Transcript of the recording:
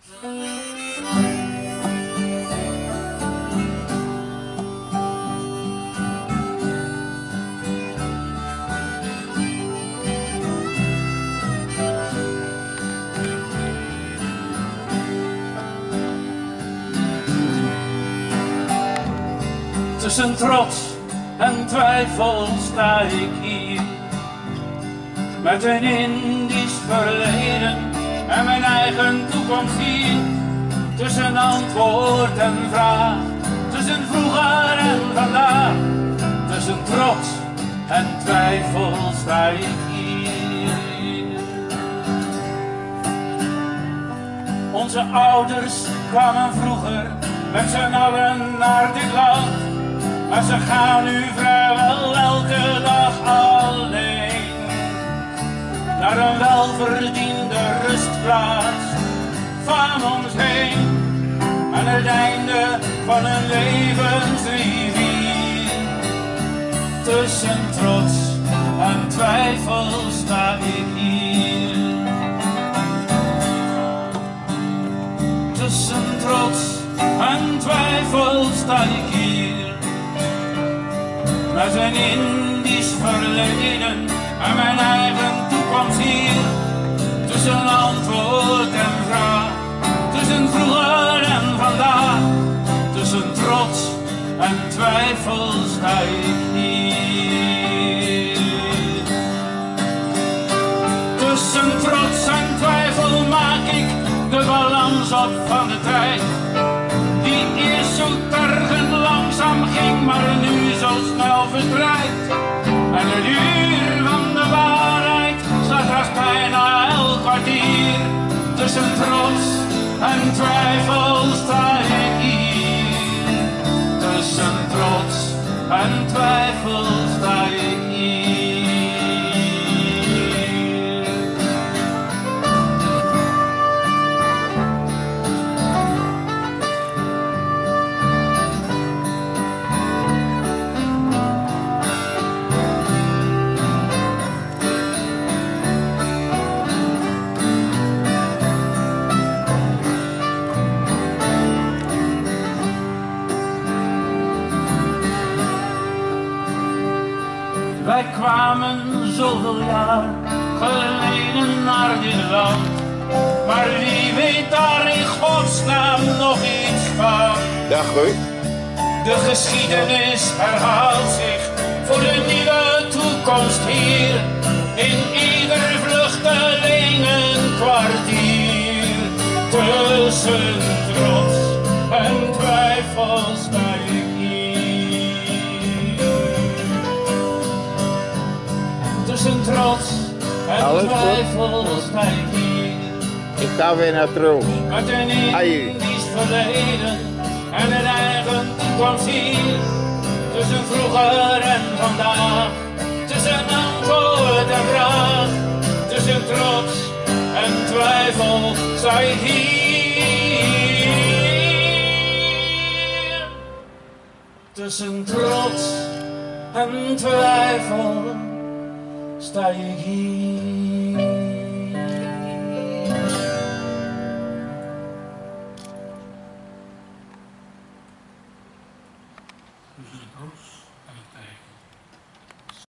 Tussen trots en twijfel sta ik hier, met een Indisch verleden en mijn eigen toekomst hier. Tussen antwoord en vraag, tussen vroeger en vandaag, tussen trots en twijfel sta ik hier. Onze ouders kwamen vroeger met z'n allen naar dit land, maar ze gaan nu vrijwel elke dag alleen naar een welverdiende rustplaats van ons heen, aan het einde van een levensrivier. Tussen trots en twijfel sta ik hier. Tussen trots en twijfel sta ik hier, met een Indisch verleden en mijn eigen toekomst hier. Tussen antwoord en vraag, tussen vroeger en vandaag, tussen trots en twijfel sta ik hier. Tussen trots en twijfel maak ik de balans op van de tijd, die eerst zo tergend langzaam ging, maar nu zo snel verstrijkt. En het uur van de waarheid slaat haast bijna elk kwartier. Tussen trots en twijfel sta ik hier. Tussen trots en twijfel sta ik hier. Wij kwamen zoveel jaar geleden naar dit land, maar wie weet daar in godsnaam nog iets van? Dag hoor. De geschiedenis herhaalt zich voor de nieuwe toekomst hier, in ieder vluchtelingenkwartier. Tussen trots en twijfel sta ik hier. Tussen trots en twijfel sta ik hier. Ik ga weer naar terug. Met een Indisch verleden en een eigen toekomst hier. Tussen vroeger en vandaag, tussen antwoord en vraag, tussen trots en twijfel sta ik hier. Tussen trots en twijfel sta ik hier.